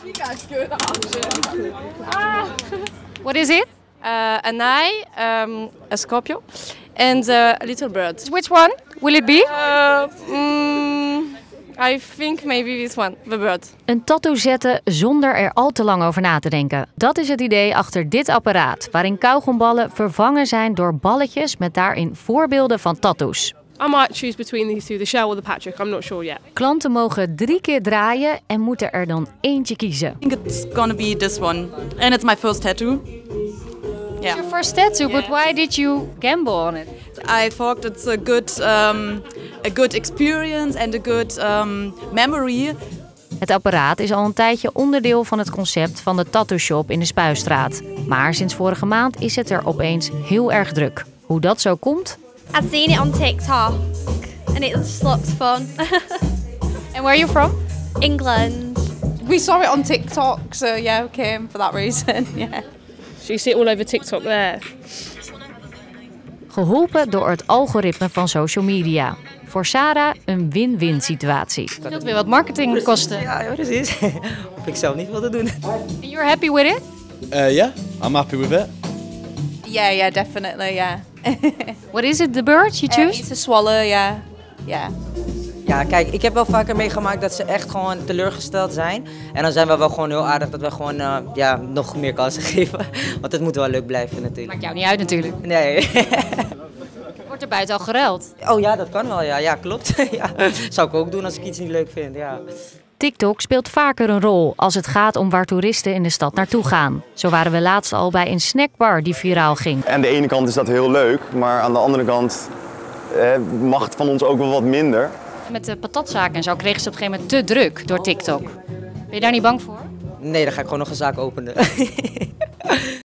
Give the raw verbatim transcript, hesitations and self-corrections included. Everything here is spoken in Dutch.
You guys go that Ah. What is it? Uh, an eye, um, a scorpio, and uh, a little bird. Which one will it be? Uh, mm, I think maybe this one, the bird. Een tattoo zetten zonder er al te lang over na te denken. Dat is het idee achter dit apparaat, waarin kauwgomballen vervangen zijn door balletjes met daarin voorbeelden van tattoos. I might choose between these two, the Shell or the Patrick. I'm not sure yet. Klanten mogen drie keer draaien en moeten er dan eentje kiezen. I think it's gonna be this one, and it's my first tattoo. It's your first tattoo, but why did you gamble on it? I thought it's a good, um, a good experience and a good um, memory. Het apparaat is al een tijdje onderdeel van het concept van de tattoo shop in de Spuistraat. Maar sinds vorige maand is het er opeens heel erg druk. Hoe dat zo komt? I've seen it on TikTok and it just looks fun. And where are you from? England. We saw it on TikTok, so yeah, we came for that reason. Yeah. So you see it all over TikTok there. Geholpen door het algoritme van social media. Voor Sarah een win-win situatie. Dat weer wat marketingkosten. Ja, precies. Hoef ik zelf niet wat te doen. And you're happy with it? Uh, yeah, I'm happy with it. Yeah, yeah, definitely, yeah. What is it, the bird you choose? Uh, it's a swallow, yeah. Yeah. Ja, kijk, ik heb wel vaker meegemaakt dat ze echt gewoon teleurgesteld zijn. En dan zijn we wel gewoon heel aardig dat we gewoon uh, ja, nog meer kansen geven. Want het moet wel leuk blijven natuurlijk. Maakt jou niet uit natuurlijk. Nee. Wordt er buiten al geruild? Oh ja, dat kan wel, ja. Ja, klopt. Ja. Zou ik ook doen als ik iets niet leuk vind, ja. TikTok speelt vaker een rol als het gaat om waar toeristen in de stad naartoe gaan. Zo waren we laatst al bij een snackbar die viraal ging. Aan de ene kant is dat heel leuk, maar aan de andere kant eh, mag het van ons ook wel wat minder. Met de patatzaken en zo kregen ze op een gegeven moment te druk door TikTok. Ben je daar niet bang voor? Nee, dan ga ik gewoon nog een zaak openen.